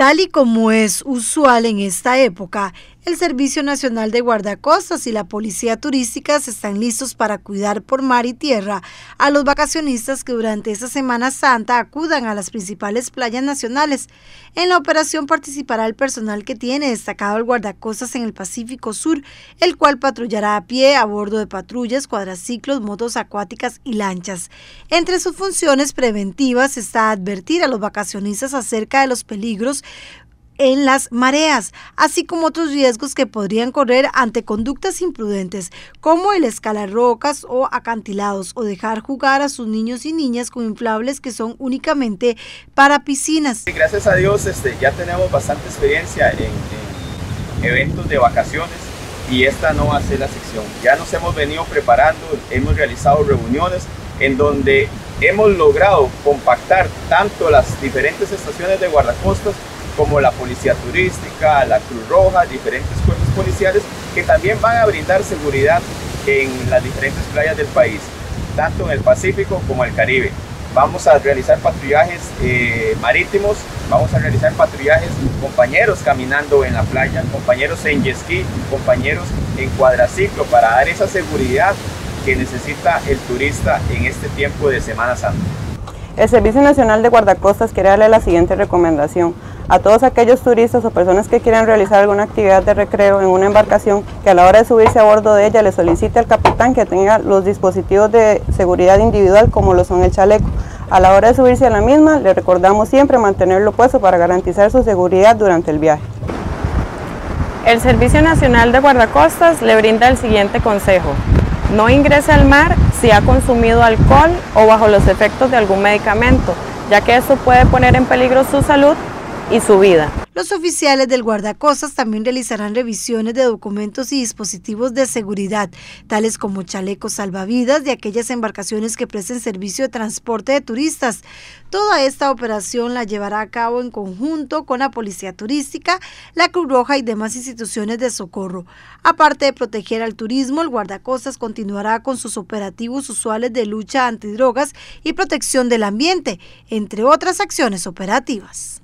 Tal y como es usual en esta época, el Servicio Nacional de Guardacostas y la Policía Turística están listos para cuidar por mar y tierra a los vacacionistas que durante esta Semana Santa acudan a las principales playas nacionales. En la operación participará el personal que tiene destacado el guardacostas en el Pacífico Sur, el cual patrullará a pie a bordo de patrullas, cuadraciclos, motos acuáticas y lanchas. Entre sus funciones preventivas está advertir a los vacacionistas acerca de los peligros en las mareas, así como otros riesgos que podrían correr ante conductas imprudentes, como el escalar rocas o acantilados o dejar jugar a sus niños y niñas con inflables que son únicamente para piscinas. Gracias a Dios ya tenemos bastante experiencia en eventos de vacaciones y esta no va a ser la sección. Ya nos hemos venido preparando, hemos realizado reuniones en donde hemos logrado compactar tanto las diferentes estaciones de guardacostas como la Policía Turística, la Cruz Roja, diferentes cuerpos policiales que también van a brindar seguridad en las diferentes playas del país, tanto en el Pacífico como en el Caribe. Vamos a realizar patrullajes marítimos, vamos a realizar patrullajes compañeros caminando en la playa, compañeros en jet ski, compañeros en cuadraciclo para dar esa seguridad que necesita el turista en este tiempo de Semana Santa. El Servicio Nacional de Guardacostas quiere darle la siguiente recomendación a todos aquellos turistas o personas que quieran realizar alguna actividad de recreo en una embarcación, que a la hora de subirse a bordo de ella le solicite al capitán que tenga los dispositivos de seguridad individual como lo son el chaleco. A la hora de subirse a la misma, le recordamos siempre mantenerlo puesto para garantizar su seguridad durante el viaje. El Servicio Nacional de Guardacostas le brinda el siguiente consejo: no ingrese al mar si ha consumido alcohol o bajo los efectos de algún medicamento, ya que esto puede poner en peligro su salud y su vida. Los oficiales del guardacostas también realizarán revisiones de documentos y dispositivos de seguridad, tales como chalecos salvavidas de aquellas embarcaciones que presten servicio de transporte de turistas. Toda esta operación la llevará a cabo en conjunto con la Policía Turística, la Cruz Roja y demás instituciones de socorro. Aparte de proteger al turismo, el guardacostas continuará con sus operativos usuales de lucha antidrogas y protección del ambiente, entre otras acciones operativas.